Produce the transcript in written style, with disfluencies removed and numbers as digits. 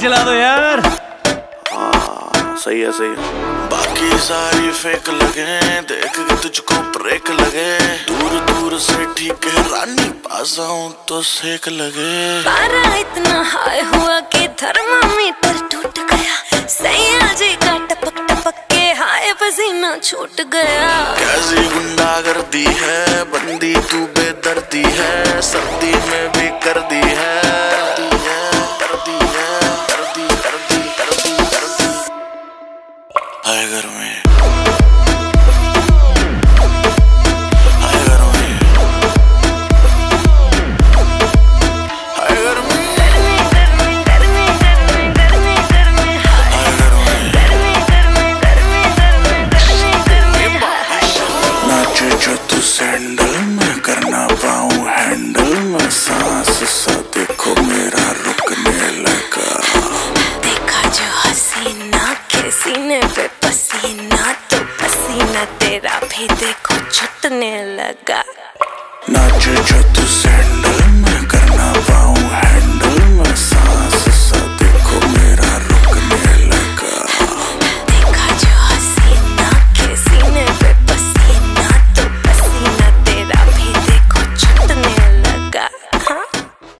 चला दो यार। सही है सही है। बाकी सारी फेक लगे, देख के तुझको ब्रेक लगे। दूर दूर से ठीक है रानी, पास आऊं तो सेक लगे। पारा इतना हाई हुआ कि थर्मामीटर टूट गया। सैया जी का टपक टपक के हाय पसीना छूट गया। कैसी गुंडागर्दी है, बंदी तू बेदर्दी है। सर्दी में भी कर दी है, हाय घर में, हाय घर में, हाय घर में, गर्मी गर्मी गर्मी गर्मी गर्मी गर्मी हाय घर में, गर्मी गर्मी गर्मी गर्मी गर्मी गर्मी। नाचे जो तू सैंडल में, करना पाऊं हैंडल में। सांस सा देखो मेरा रुकने लगा। देखा जो हसीना के सीने पे पसीना, तो पसीना तेरा भी देखो छूटने लगा। नाचे जो तू सैंडल